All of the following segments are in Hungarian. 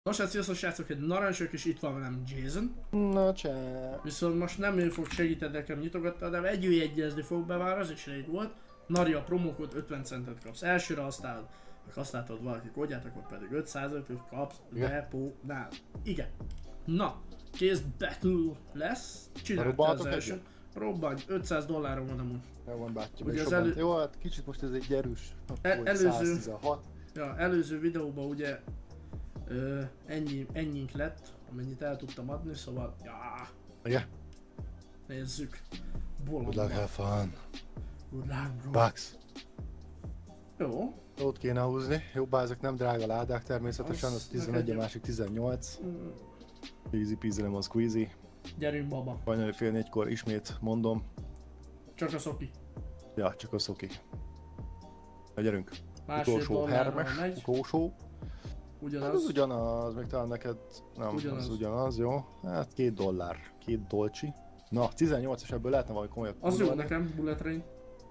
Most hát sziasztok srácok, egy narancsok és itt van velem Jason. Na csá. Viszont most nem ő fog segíteni nekem nyitogatni, hanem együttjegyezni fog be, már az is rég volt. Nari a promókód 50 centet kapsz elsőre, aztán ha használtad valaki kódját, akkor pedig 505-öt kapsz depónál. Igen. Na, kész battle lesz. Csinálta az első. Robbanj, $500 van amúgy. Jó van bátyja, ugye az jó, hát kicsit most ez egy erős. Előző, 116. Ja, előző videóban ugye ennyink lett, amennyit el tudtam adni, szóval Igen. Nézzük. Good luck, have fun. Good luck, bro. Bucks. Jó. Jót kéne húzni. Jobbá ezek nem drága ládák természetesen, az 11, a másik 18. Easy peasy lemon squeezy. Gyerünk baba. Hajnali fél 4-kor ismét mondom. Csak a szoki. Ja, csak a szoki. Na gyerünk. Utolsó hermes, utolsó. Ugyanaz. Hát az ugyanaz, még talán neked nem, ugyanaz. Az ugyanaz, jó? Hát $2. 2 dolcsi. Na, 18-es ebből lehetne valami komolyabb. Az jó nekem, bullet train.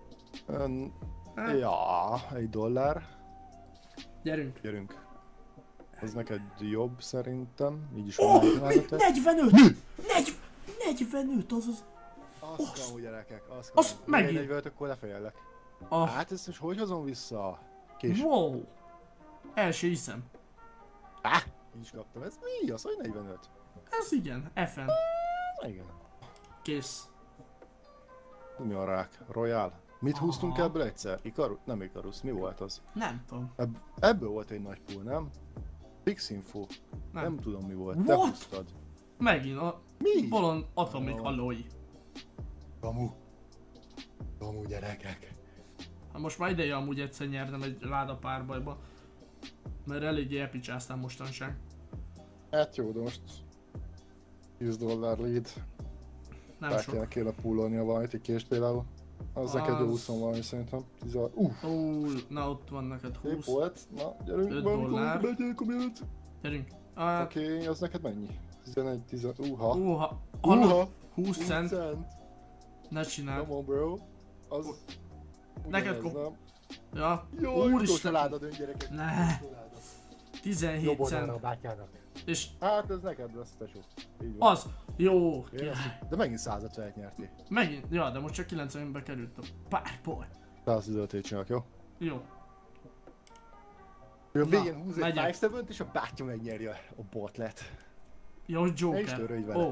Ja, $1. Gyerünk. Gyerünk. Ez neked jobb szerintem, így is van 45! 45, azaz. Azt kamu gyerekek, azt kamu. Azt megint. 45, akkor lefejellek. Hát ezt most hogy hozom vissza? Kés. Wow! El se hiszem. Így is kaptam, ez mi? Az hogy 45? Ez igen, FN. Igen. Kész. Mi a rák? Royal? Mit húztunk ebből egyszer? Icarus? Nem Icarus, mi volt az? Nem tudom. Ebből volt egy nagy pool, nem? Fix info. Nem tudom mi volt, te húztad. Megint a bolond Atomic Alloy. Kamu. Kamu gyerekek. Hát most már ideje amúgy egyszer nyernem egy láda párbajba. Mert eléggé epicsáztam mostanság. Hát jó, de most $10 lead. Nem sok. Kéne pullolnia valamit, egy kést például. Az neked jó 20 valami szerintem. 10. Na ott van neked 20. Szép volt. Na, gyerünk, $5. Gyerünk. Oké, az neked mennyi? 11, 10, Uha. 20 cent. Ne csináld. Come on, bro. Az... Neked ja. Jó, úristen. Láda dönt gyerekek. Ne. 17 cent. És... Hát ez neked lesz, tesó. Így van. Az. Jó. De megint 150-et nyertél. Megint? Ja, de most csak 90-be került a párbaj. 115-ét csinálok, jó? Jó. Ő a végén húz egy 5-7-t és a bátyja megnyerje a botlet. Jó, Joker. Ne is törődj vele.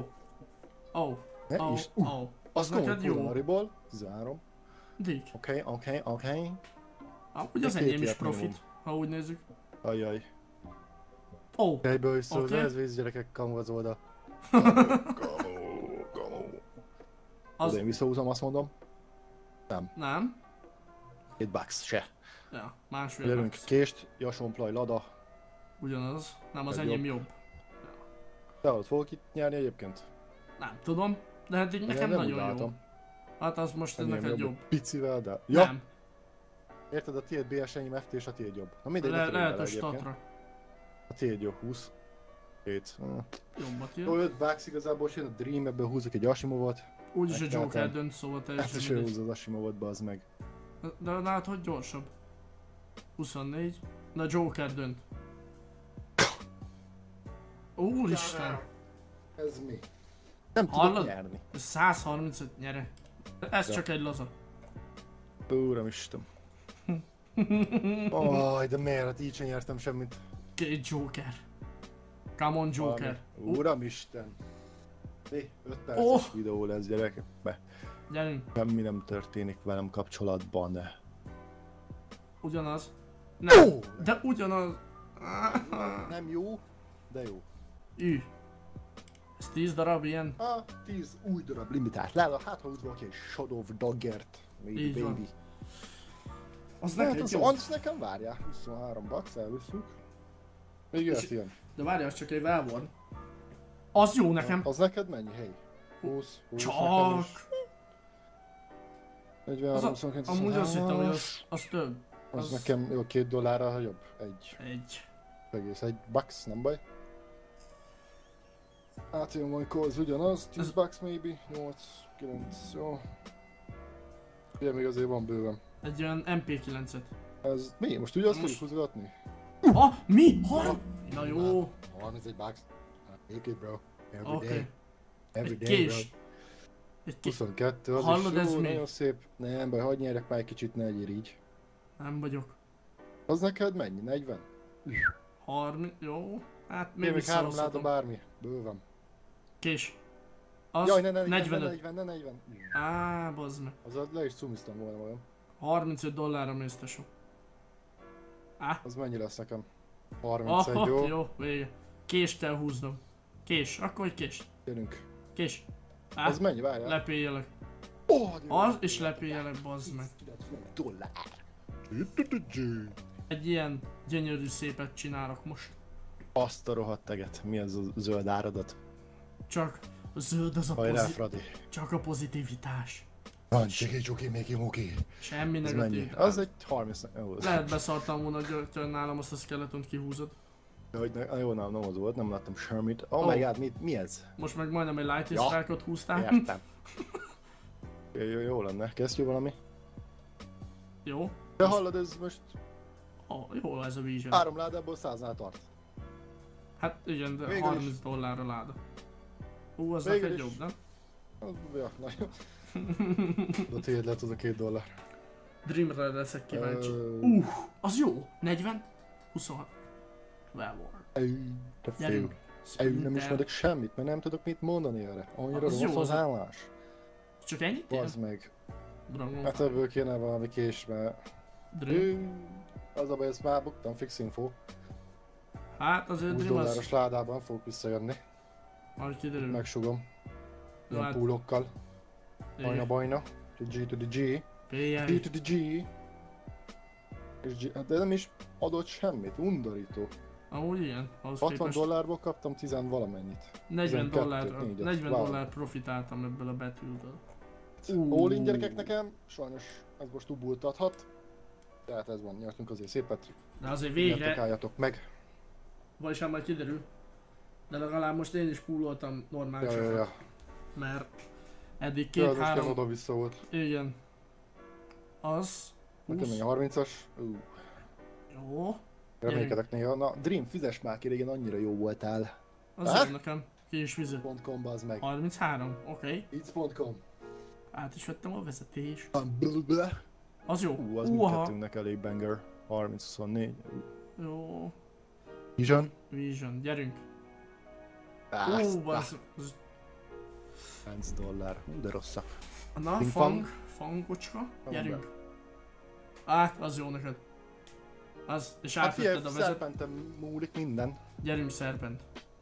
Az neked jó. Mariból, 13. Dick. Oké. Ugye az enyém is profit, ha úgy nézzük. Ajjaj. Ó. Egyből vissza az ez gyerekek, kamu az oldal. Kamu. Én visszahúzom, azt mondom. Nem. $2 se. Ja, $1,5. Gyerünk, kést, jasonplaj, lada. Ugyanaz. Nem, az enyém jobb. Te ott fogok itt nyerni egyébként? Nem tudom, de hát így nekem nagyon jó. Hát az most neked jobb. Picivel, de... Ja. Nem. Érted, a tiéd BS enyém FT és a tiéd jobb. Na mindegy, lehet a statra. A tiéd jobb, 20. 7. Jobbat jön. Jó, $5 igazából jön a Dream, ebből húzok egy Asimovot. Úgyis a Joker dönt, szóval teljesen mindegy. Hát is ő húz az Asimovot, bazd meg. De látod, hogy gyorsabb. 24. Na Joker dönt. Úristen! Ez mi? Nem tudok nyerni. 135 nyere. Ez csak egy laza. Uramisten. De miért? Hát így sem nyertem semmit. Két Joker. Come on, Joker. Uramisten. 5 perces videó lesz, gyerekek. Gyerünk. Semmi nem történik velem kapcsolatban, de... Ugyanaz. Nem, de ugyanaz. Nem jó, de jó. Ez 10 darab ilyen? 10 új darab limitált láda, hát ha udvalaki egy Shadow of Daggert. Maybe baby. Az neked jó. Az nekem várjál, $23 elvisszük. Még jöhet ilyen. De várjál, az csak egy Velvorn. Az jó nekem. Az neked mennyi? Hey. 20 csak. 43, 29, amúgy azt hittem, hogy az több. Az nekem jó, $2 jobb. $1, nem baj. Átjön valamikor az ugyanaz, $10 maybe, 8, 9, jó. Ugye még azért van bőven. Egy olyan MP9-et. Ez mi? Most ugye azt fogjuk húzogatni? Mi? Hol? Na jó. 31 bucks. Take it, bro. Every Oké. day. Every Egy day, bro. kés. Egy kés. 22, az Hallod, is ez jó, mi? nagyon szép. Nem baj, hagyj nyerek már egy kicsit, ne legyél így. Nem vagyok. Az neked mennyi? 40? 30, jó. Hát még Még 3 láda visszahozhatom. bármi. Bőven. Kés. Az Jaj, ne 45. 40. Á, bazd meg. Az le is cumiztam volna magam. $35 mész, tesó. Á. Az mennyi lesz nekem? 31, jó? Jó, vége. Kést kell húznom. Kés, akkor egy kés. Gyerünk. Kés. Á, Az mennyi? Várjál. lepéljelek. Oh, Az is lepéljelek, bazd meg. $90. Egy ilyen gyönyörű szépet csinálok most. Azt a rohadt teget. Mi az a zöld áradat? Csak a zöld az a Hajrá, Fradi. csak a pozitivitás. Van, csiki-csuki, méki-muki. Semmi Ez mennyi? negatív. Az egy 30. Jó, Lehet beszartam volna, hogy nálam azt a skeletont kihúzod. hogy jó, nem az volt, nem láttam semmit. Oh Oh. my god, mi ez? Most meg majdnem egy lightning Ja. strike-ot húztál. Értem. Jó lenne. Kesztyű valami? Jó. De hallod, ez most Jó ez a Vision. 3 ládából 100-nál tart. Hát igen, de Végül is. $30 a láda. Az Végül neked is. jobb, nem? Ja, nagyon. De tiéd lett az a $2. Dreamre leszek kíváncsi. Az jó. 40? 26. Well, De gyerünk. fő. Nem Sprinter. ismerek semmit, mert nem tudok mit mondani erre. Annyira Az jó, rossz az az- állás. Csak ennyit? Bazd meg. Dragon Hát ebből kéne valami kés, mert... Dream. Az a baj, ezt már buktam, fix info. Hát azért Dream $20 az... ládában fogok visszajönni. Majd kiderül. Megsugom. Jó, Ilyen hát, púlokkal. igen. Bajna. G to the G. PL. G to the G. És de nem is adott semmit, undorító. Amúgy igen, ahhoz $60 kaptam 10 valamennyit. $40, 4-et, $40 profitáltam ebből a betűből. All-in gyerekek nekem, sajnos ez most ubultathat. Tehát ez van, nyertünk azért szépet. De azért Végre. végre, Álljatok meg. vagyis hát majd kiderül. De legalább most én is poololtam normálisan. Ja. Mert eddig Ja, most ilyen 2-3, oda-vissza volt. igen. Az, Nekem 20, egy 30-as. jó, Reménykedek néha. Na, Dream, fizes már ki, régen annyira jó voltál. az jó nekem. Ki is vizet. .com bazd meg. 33, oké. It's.com. Át is vettem a vezetés. Blablabla. Az jó. Az mindkettőnknek elég banger. 30-24. Jó. Vision. Vision, gyerünk. Azt, Az... $9. De rosszak. Na, Ping fangocska, gyerünk. Át, az jó neked. Az, és Hát figyelj, átvetted a vezet. szerpentem múlik minden. Gyerünk, Serpent.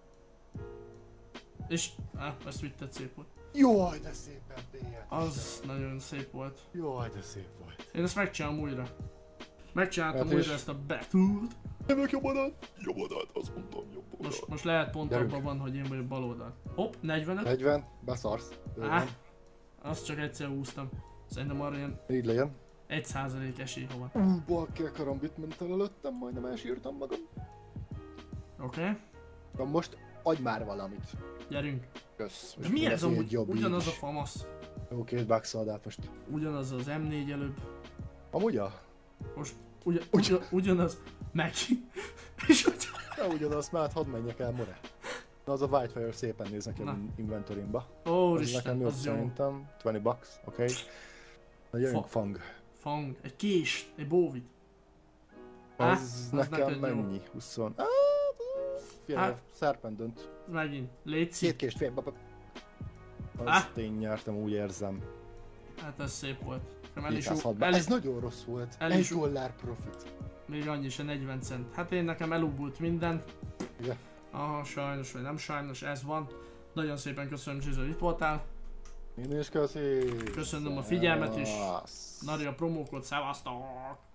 És, ezt vitted, szép volt. Jaj, de szépen bélyed. Az nagyon szép volt. Jaj, de szép volt. Én ezt megcsinálom újra. Megcsináltam Hát újra és? ezt a betűt. Jövök jobb oldalt? Jobb oldalt, azt mondtam, jobb oldalt. Most lehet pont Gyerünk. abban van, hogy én vagyok bal oldal. Hopp, 45. 40, beszarsz. Á, azt csak egyszer húztam. Szerintem arra ilyen Így legyen. 1% esély, ha van. Balkell karambit ment el előttem, majdnem elsírtam magam. Oké, Na most adj már valamit. gyerünk. Kösz. De mi ez Egy amúgy? jobb Ugyanaz így a is. famasz. Jó, $2 adát most. Ugyanaz az M4 előbb. Amúgy a? Most ugyanaz. Megint. És hogy... Ja, ugyanazt már, hát hadd menjek el, more. Na az a Whitefire szépen néz nekem Na. inventorimba. Az Úristen, nekem jobb az jó. szerintem. $20, oké. Na jöjjünk fang. Fang, egy kést, egy bóvit. Az nekem neked jó. mennyi? 20. Figyelj, Hát. szerpen dönt. Megint, létszik. 2 kést, fél. Á. Azt én nyertem, úgy érzem. Hát ez szép volt. El is, 206. el, Ez nagyon rossz volt. $1 profit. még annyi se 40 cent. Hát én nekem elubult minden. Igen. Aha, sajnos vagy nem sajnos, ez van. Nagyon szépen köszönöm, Zsizo, hogy itt voltál. Én is köszi. Köszönöm a figyelmet is. Szevasz. Nari a promókód, szevasztok!